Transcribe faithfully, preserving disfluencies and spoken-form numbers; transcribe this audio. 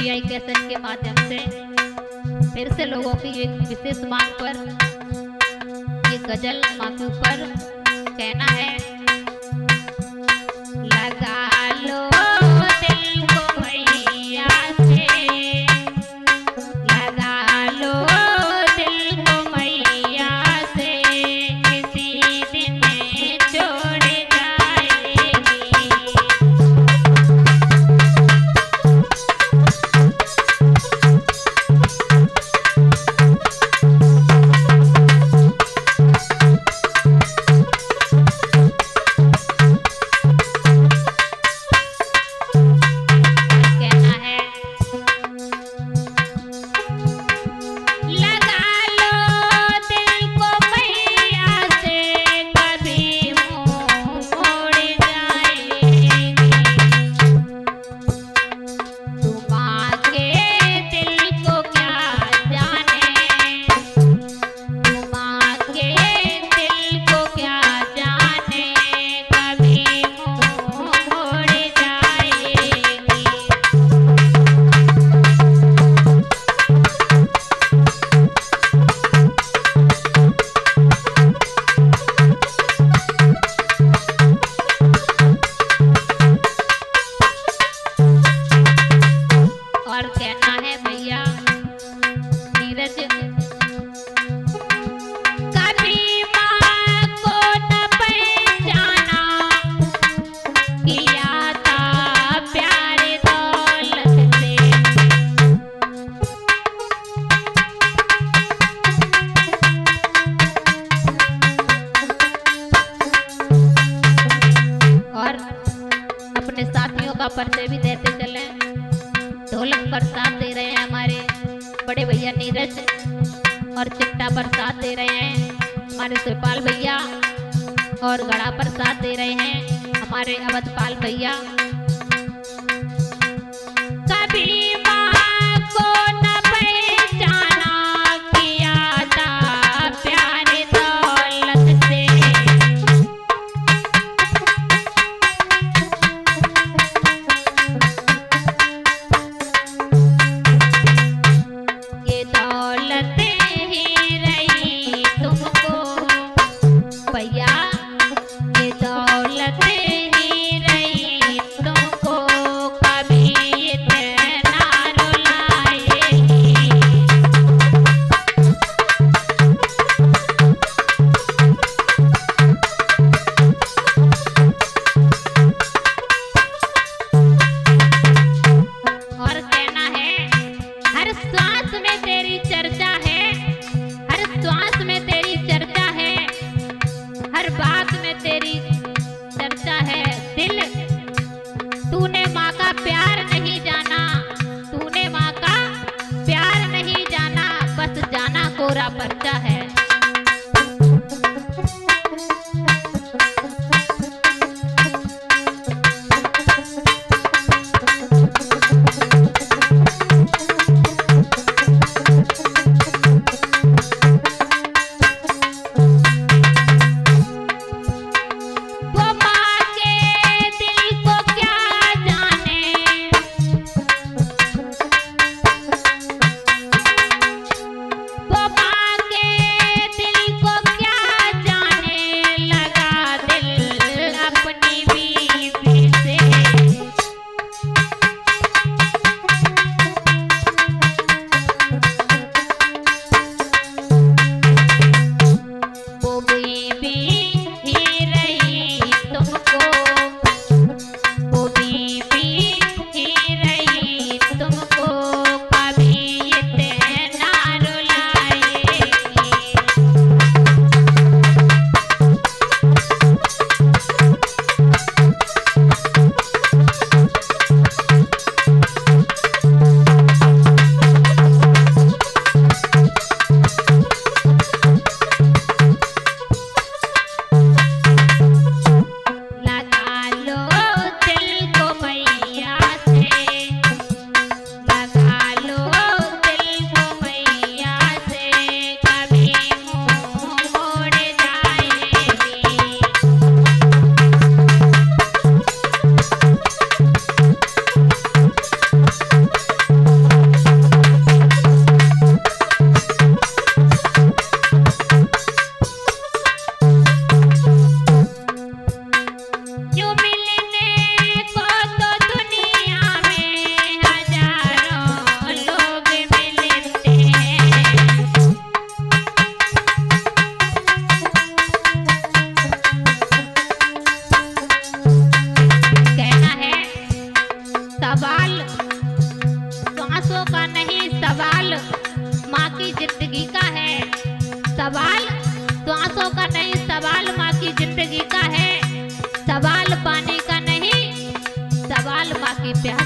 आई cassette के माध्यम से फिर से लोगों की एक विशेष मांग पर ये गजल माँ के ऊपर कहना है। लगा लो दिल को मैया से, लगा लो दिल को मैया से, किसी दिन छोड़ जाएगी। का परिचय भी देते चले। ढोलक पर साथ दे रहे हैं हमारे बड़े भैया नीरज और चिट्टा पर साथ दे रहे हैं हमारे शिवपाल भैया और घड़ा पर साथ दे रहे हैं हमारे अवधपाल भैया। कभी माँ को न पहचाना किया था प्यार दौलत से, ये दौलत ही रही तुमको भैया, ये दौलत ही रही की प्यार